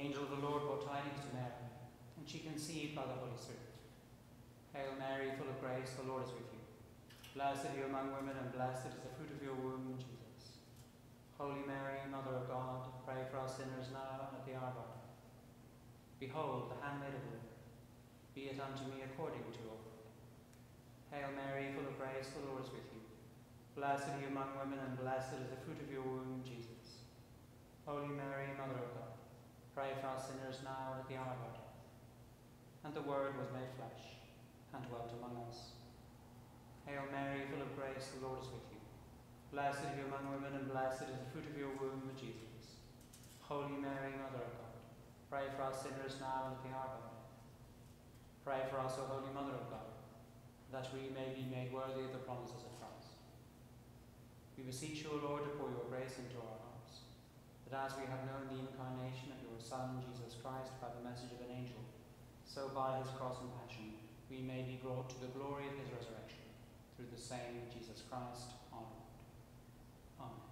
angel of the Lord brought tidings to Mary, and she conceived by the Holy Spirit. Hail Mary, full of grace, the Lord is with you. Blessed are you among women, and blessed is the fruit of your womb, Jesus. Holy Mary, Mother of God, pray for us sinners now and at the hour of our death. Behold, the handmaid of the Lord. Be it unto me according to your word. Hail Mary, full of grace, the Lord is with you. Blessed are you among women, and blessed is the fruit of your womb, Jesus. Holy Mary, Mother of God, pray for us sinners now and at the hour of our death. And the Word was made flesh, and dwelt among us. Hail Mary, full of grace, the Lord is with you. Blessed are you among women, and blessed is the fruit of your womb, Jesus. Holy Mary, Mother of God, pray for us sinners now and at the hour of our death. Pray for us, O Holy Mother of God, that we may be made worthy of the promises of Christ. We beseech you, O Lord, to pour your grace into our hearts, that as we have known the incarnation of your Son, Jesus Christ, by the message of an angel, so by his cross and passion we may be brought to the glory of his resurrection, through the same Jesus Christ our Lord. Amen.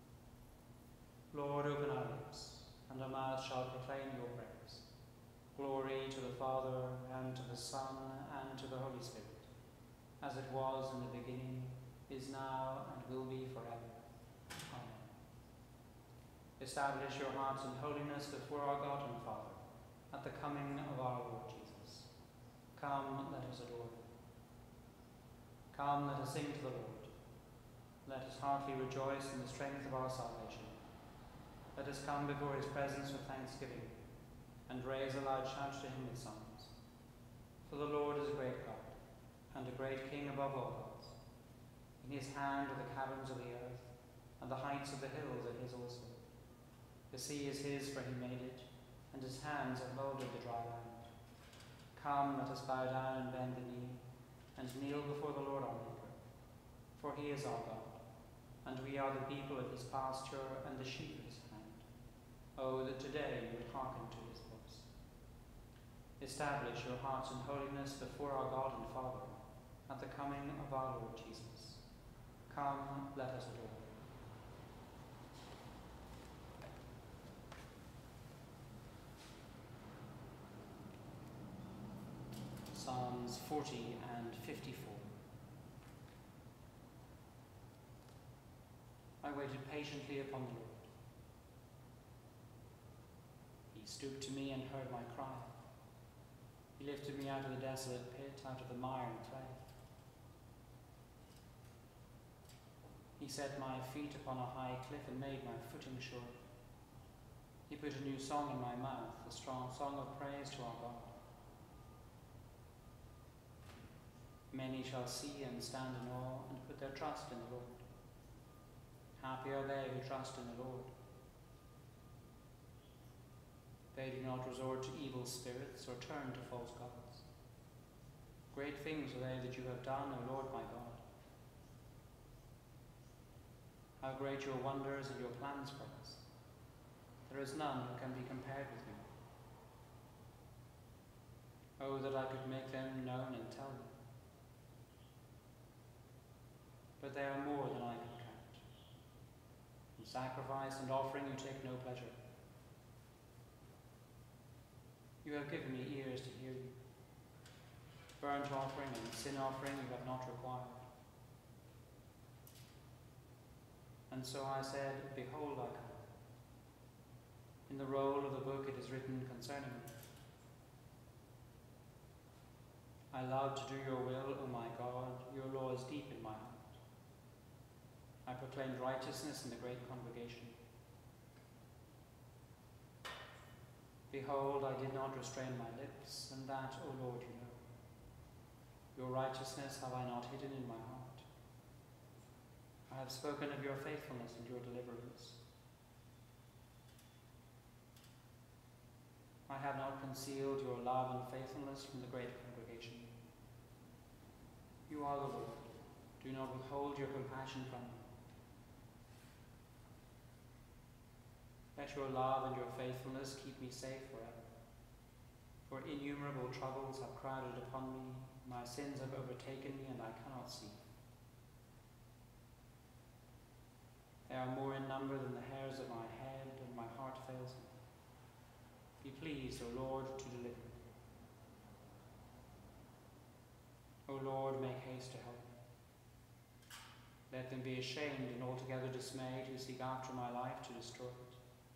Lord, open our lips, and our mouth shall proclaim your praise. Glory to the Father, and to the Son, and to the Holy Spirit, as it was in the beginning, is now, and will be forever. Amen. Establish your hearts in holiness before our God and Father, at the coming of our Lord Jesus. Come, let us adore him. Come, let us sing to the Lord. Let us heartily rejoice in the strength of our salvation. Let us come before his presence with thanksgiving, and raise a loud shout to him with songs. For the Lord is a great God, and a great King above all gods. In his hand are the caverns of the earth, and the heights of the hills are his also. The sea is his, for he made it, and his hands have molded the dry land. Come, let us bow down and bend the knee, and kneel before the Lord our Maker. For he is our God, and we are the people of his pasture and the sheep of his hand. Oh, that today you would hearken to his voice. Establish your hearts in holiness before our God and Father, at the coming of our Lord Jesus. Come, let us adore him. Psalms 40 and 54. I waited patiently upon the Lord. He stooped to me and heard my cry. He lifted me out of the desolate pit, out of the mire and clay. He set my feet upon a high cliff and made my footing sure. He put a new song in my mouth, a strong song of praise to our God. Many shall see and stand in awe and put their trust in the Lord. Happy are they who trust in the Lord. They do not resort to evil spirits or turn to false gods. Great things are they that you have done, O Lord my God. How great your wonders and your plans for us. There is none who can be compared with you. Oh, that I could make them known and tell them. But they are more than I can count. In sacrifice and offering you take no pleasure. You have given me ears to hear you. Burnt offering and sin offering you have not required. And so I said, Behold, I come. In the roll of the book it is written concerning me. I love to do your will, O my God. Your law is deep in my heart. I proclaimed righteousness in the great congregation. Behold, I did not restrain my lips, and that, O Lord, you know. Your righteousness have I not hidden in my heart. I have spoken of your faithfulness and your deliverance. I have not concealed your love and faithfulness from the great congregation. You are the Lord. Do not withhold your compassion from me. Let your love and your faithfulness keep me safe forever. For innumerable troubles have crowded upon me. My sins have overtaken me, and I cannot see. They are more in number than the hairs of my head, and my heart fails me. Be pleased, O Lord, to deliver. O Lord, make haste to help me. Let them be ashamed and altogether dismayed who seek after my life to destroy it.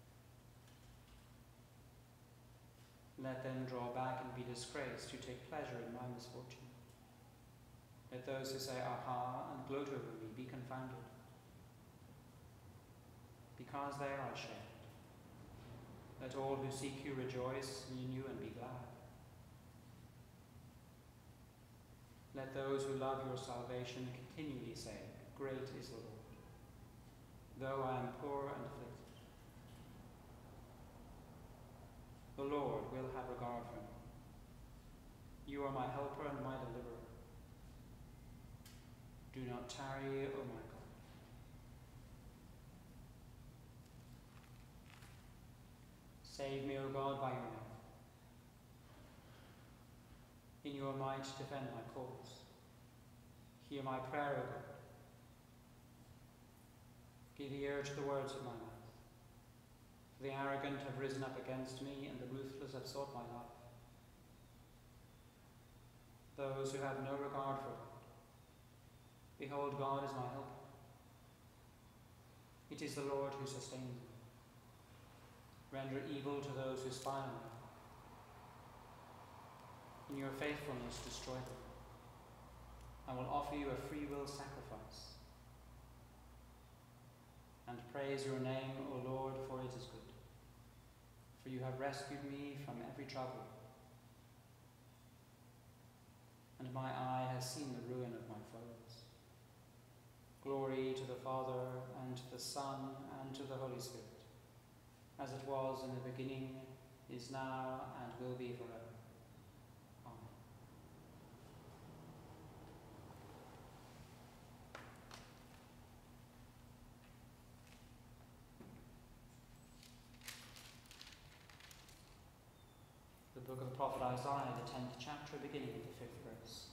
Let them draw back and be disgraced who take pleasure in my misfortune. Let those who say, Aha, and gloat over me be confounded, because they are ashamed. Let all who seek you rejoice in you and be glad. Let those who love your salvation continually say, Great is the Lord, though I am poor and afflicted. The Lord will have regard for me. You are my helper and my deliverer. Do not tarry, O my God. Save me, O God, by your name. In your might defend my cause. Hear my prayer, O God. Give ear to the words of my mouth. For the arrogant have risen up against me, and the ruthless have sought my life. Those who have no regard for God. Behold, God is my helper. It is the Lord who sustains me. Render evil to those who spy on me. In your faithfulness destroy them. I will offer you a freewill sacrifice and praise your name, O Lord, for it is good. For you have rescued me from every trouble, and my eye has seen the ruin of my foes. Glory to the Father, and to the Son, and to the Holy Spirit, as it was in the beginning, is now, and will be forever. Amen. The book of the prophet Isaiah, the 10th chapter, beginning with the 5th verse.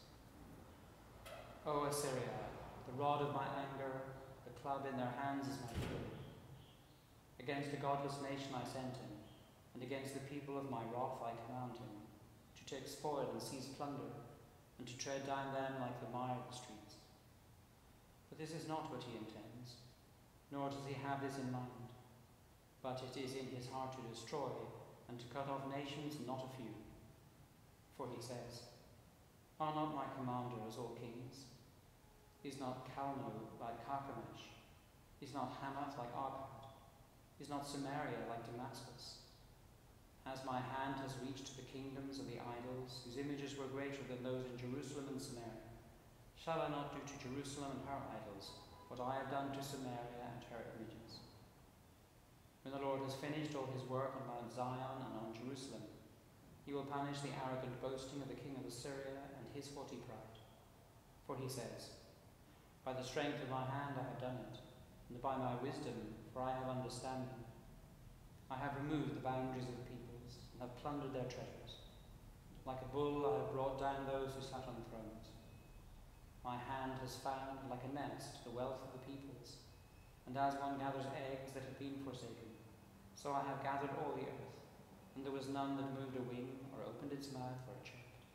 O Assyria, the rod of my anger, the club in their hands is my fury. Against a godless nation I sent him, and against the people of my wrath I command him, to take spoil and seize plunder, and to tread down them like the mire streets. But this is not what he intends, nor does he have this in mind, but it is in his heart to destroy, and to cut off nations, not a few. For he says, Are not my commanders all kings? Is not Calno like Carchemish? Is not Hamath like Arpad? Is not Samaria like Damascus? As my hand has reached to the kingdoms of the idols, whose images were greater than those in Jerusalem and Samaria, shall I not do to Jerusalem and her idols what I have done to Samaria and her images? When the Lord has finished all his work on Mount Zion and on Jerusalem, he will punish the arrogant boasting of the king of Assyria and his haughty pride. For he says, By the strength of my hand I have done it, and by my wisdom, for I have understanding. I have removed the boundaries of the peoples, and have plundered their treasures. Like a bull I have brought down those who sat on thrones. My hand has found, like a nest, the wealth of the peoples, and as one gathers eggs that have been forsaken, so I have gathered all the earth, and there was none that moved a wing or opened its mouth or checked.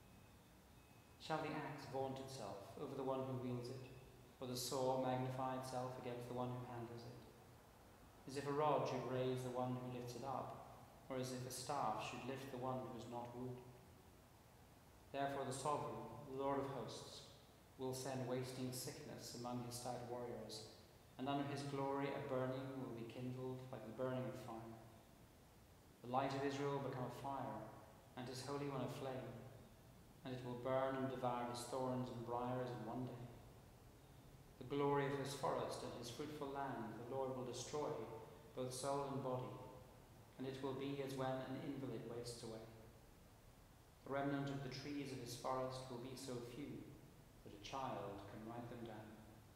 Shall the axe vaunt itself over the one who wields it, or the saw magnify itself against the one who handles it? As if a rod should raise the one who lifts it up, or as if a staff should lift the one who is not wood. Therefore the sovereign, the Lord of hosts, will send wasting sickness among his stout warriors, and under his glory a burning will be kindled like the burning of fire. The light of Israel will become a fire, and his Holy One a flame, and it will burn and devour his thorns and briars in one day. The glory of his forest and his fruitful land the Lord will destroy, both soul and body, and it will be as when an invalid wastes away. The remnant of the trees of his forest will be so few that a child can write them down.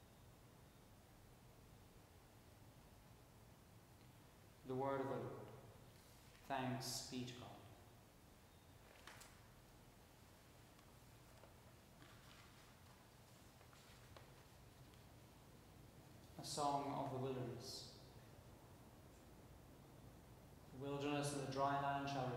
The word of the Lord. Thanks be to God. A song of the wilderness. The wilderness and the dry land shall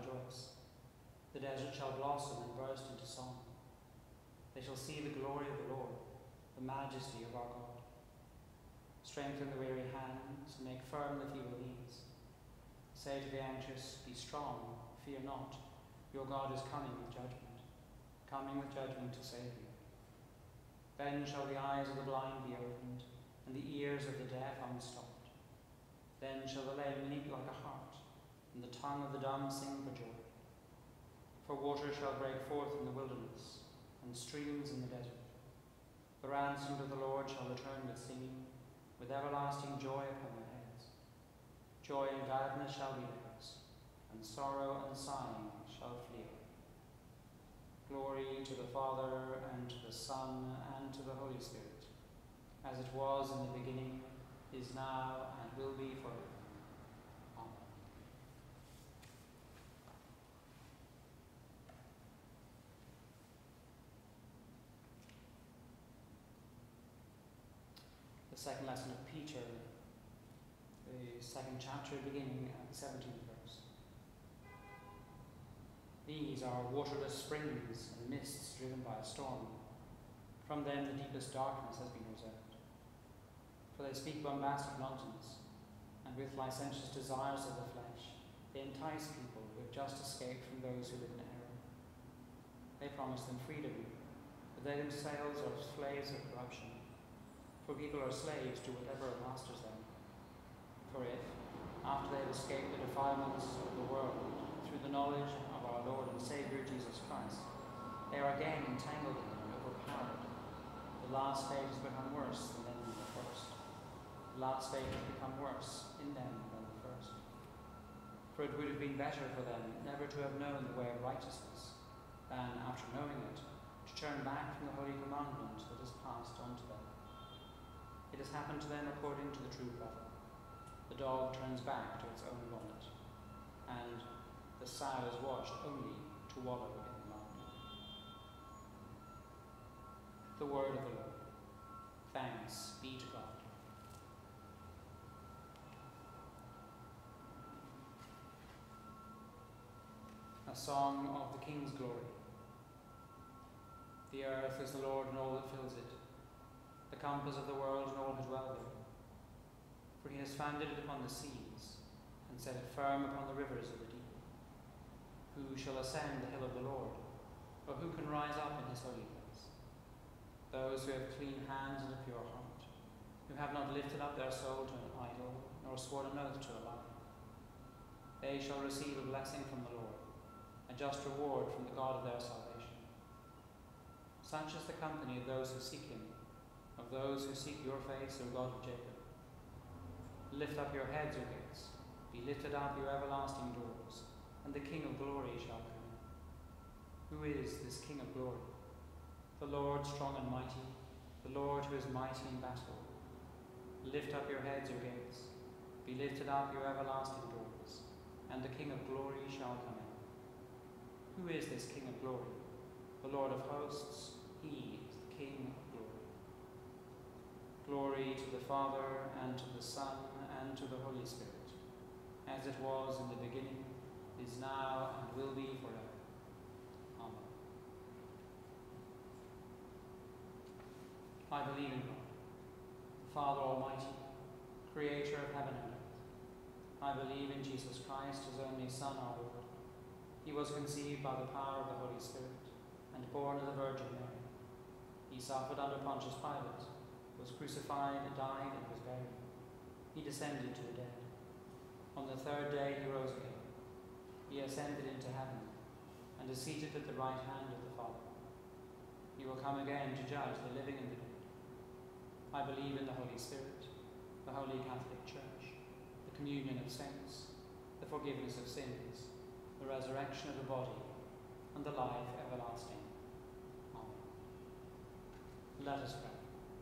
shall blossom and burst into song. They shall see the glory of the Lord, the majesty of our God. Strengthen the weary hands, and make firm the feeble knees. Say to the anxious, be strong, fear not. Your God is coming with judgment to save you. Then shall the eyes of the blind be opened, and the ears of the deaf unstopped. Then shall the lame leap like a hart, and the tongue of the dumb sing for joy. For water shall break forth in the wilderness, and streams in the desert. The ransomed of the Lord shall return with singing, with everlasting joy upon their heads. Joy and gladness shall be theirs, and sorrow and sighing shall flee. Glory to the Father, and to the Son, and to the Holy Spirit, as it was in the beginning, is now, and will be forever. Amen. The second lesson of Peter, the second chapter, beginning at the 17th verse. These are waterless springs and mists driven by a storm. From them the deepest darkness has been reserved. For they speak bombastic nonsense, and with licentious desires of the flesh, they entice people who have just escaped from those who live in error. They promise them freedom, but they themselves are slaves of corruption. For people are slaves to whatever masters them. For if, after they have escaped the defilements of the world through the knowledge of our Lord and Saviour Jesus Christ, they are again entangled in and overpowered, the last state has become worse than the first. The last state has become worse in them than the first. For it would have been better for them never to have known the way of righteousness, than, after knowing it, to turn back from the holy commandment that is passed on to them. It has happened to them according to the true proverb. The dog turns back to its own vomit, and the sow is washed only to wallow in the mud. The word of the Lord. Thanks be to God. A song of the King's glory. The earth is the Lord and all that fills it, the compass of the world and all who dwell therein. For he has founded it upon the seas, and set it firm upon the rivers of the deep. Who shall ascend the hill of the Lord, or who can rise up in his holy place? Those who have clean hands and a pure heart, who have not lifted up their soul to an idol, nor sworn an oath to a lie. They shall receive a blessing from the Lord, a just reward from the God of their salvation. Such is the company of those who seek him, of those who seek your face, O God of Jacob. Lift up your heads, O gates, be lifted up, your everlasting doors, and the King of glory shall come in. Who is this King of glory? The Lord strong and mighty, the Lord who is mighty in battle. Lift up your heads, O gates, be lifted up, your everlasting doors, and the King of glory shall come in. Who is this King of glory? The Lord of hosts, he is the King of glory. Glory to the Father, and to the Son, and to the Holy Spirit, as it was in the beginning, is now, and will be forever. Amen. I believe in God, the Father Almighty, creator of heaven and earth. I believe in Jesus Christ, his only Son, our Lord. He was conceived by the power of the Holy Spirit, and born of the Virgin Mary. He suffered under Pontius Pilate, was crucified, died, and was buried. He descended to the dead. On the third day he rose again. He ascended into heaven, and is seated at the right hand of the Father. He will come again to judge the living and the dead. I believe in the Holy Spirit, the Holy Catholic Church, the communion of saints, the forgiveness of sins, the resurrection of the body, and the life everlasting. Amen. Let us pray.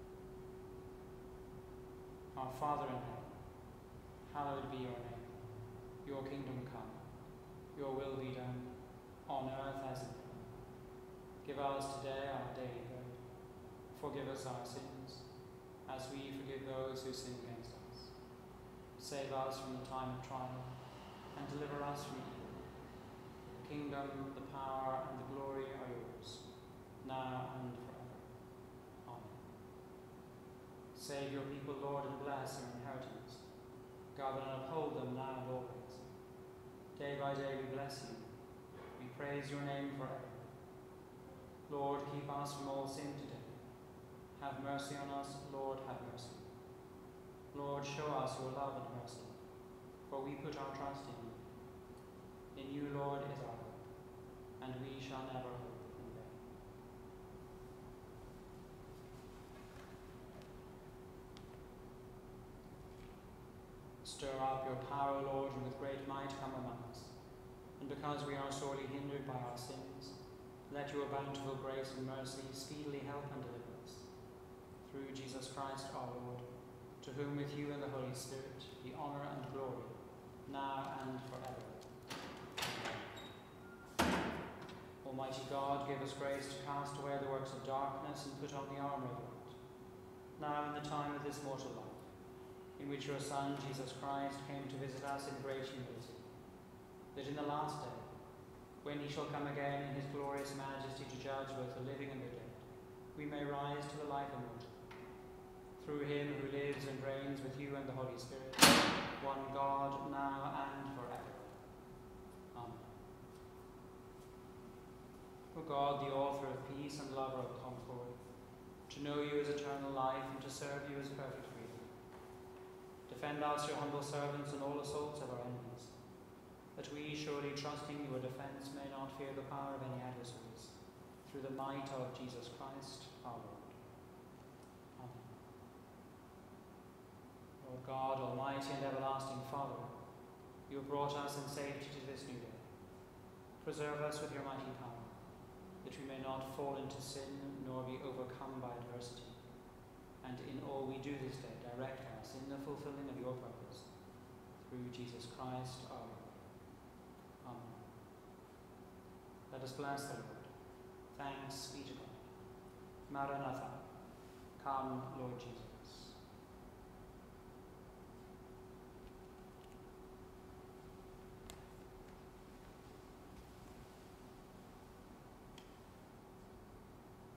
Our Father in heaven, hallowed be your name. Your kingdom come. Your will be done, on earth as in heaven. Give us today our daily bread. Forgive us our sins, as we forgive those who sin against us. Save us from the time of trial, and deliver us from evil. The kingdom, the power, and the glory are yours, now and forever. Amen. Save your people, Lord, and bless their inheritance. Govern and uphold them now and always. Day by day we bless you. We praise your name forever. Lord, keep us from all sin today. Have mercy on us, Lord, have mercy. Lord, show us your love and mercy, for we put our trust in you. In you, Lord, is our hope, and we shall never hope in vain. Stir up your power, Lord, and with great might come among us. And because we are sorely hindered by our sins, let your bountiful grace and mercy speedily help and deliver us. Through Jesus Christ our Lord, to whom with you and the Holy Spirit be honour and glory, now and forever. Amen. Almighty God, give us grace to cast away the works of darkness and put on the armour of light. Now in the time of this mortal life, in which your Son, Jesus Christ, came to visit us in great humility, that in the last day, when he shall come again in his glorious majesty to judge both the living and the dead, we may rise to the life immortal. Through him who lives and reigns with you and the Holy Spirit, one God, now and forever. Amen. O God, the author of peace and lover of concord, to know you is eternal life and to serve you is perfect freedom. Defend us, your humble servants, in all assaults of our enemies, that we, surely trusting your defence, may not fear the power of any adversaries, through the might of Jesus Christ our Lord. Amen. Lord God, almighty and everlasting Father, you have brought us in safety to this new day. Preserve us with your mighty power, that we may not fall into sin nor be overcome by adversity. And in all we do this day, direct us in the fulfilling of your purpose. Through Jesus Christ our Lord. Amen. Let us bless the Lord. Thanks be to God. Maranatha. Come, Lord Jesus.